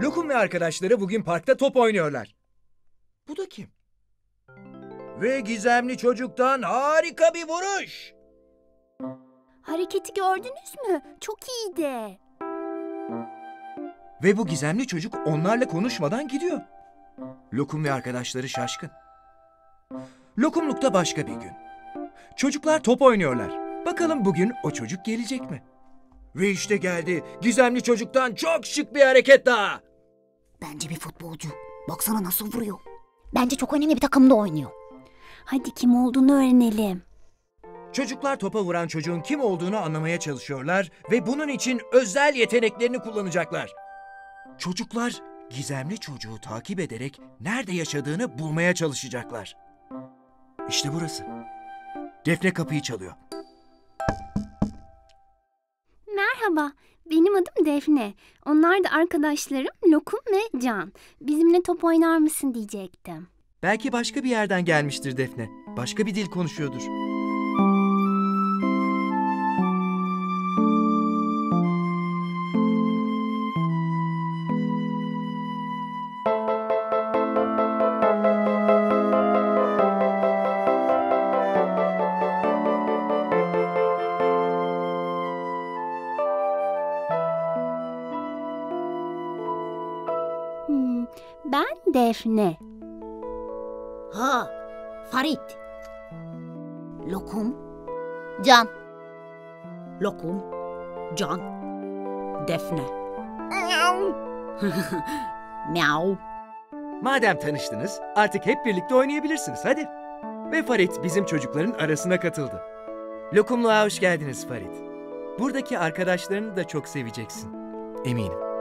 Lokum ve arkadaşları bugün parkta top oynuyorlar. Bu da kim? Ve gizemli çocuktan harika bir vuruş. Hareketi gördünüz mü? Çok iyiydi. Ve bu gizemli çocuk onlarla konuşmadan gidiyor. Lokum ve arkadaşları şaşkın. Lokumlukta başka bir gün. Çocuklar top oynuyorlar. Bakalım bugün o çocuk gelecek mi? Ve işte geldi. Gizemli çocuktan çok şık bir hareket daha. Bence bir futbolcu. Baksana nasıl vuruyor. Bence çok önemli bir takımda oynuyor. Hadi kim olduğunu öğrenelim. Çocuklar topa vuran çocuğun kim olduğunu anlamaya çalışıyorlar ve bunun için özel yeteneklerini kullanacaklar. Çocuklar gizemli çocuğu takip ederek nerede yaşadığını bulmaya çalışacaklar. İşte burası. Defne kapıyı çalıyor. Merhaba, benim adım Defne. Onlar da arkadaşlarım Lokum ve Can. Bizimle top oynar mısın diyecektim. Belki başka bir yerden gelmiştir Defne. Başka bir dil konuşuyordur. Ben Defne. Ha, Farit. Lokum. Can. Lokum. Can. Defne. Miau. Madem tanıştınız, artık hep birlikte oynayabilirsiniz. Hadi. Ve Farit bizim çocukların arasına katıldı. Lokumluğa hoş geldiniz Farit. Buradaki arkadaşlarını da çok seveceksin. Eminim.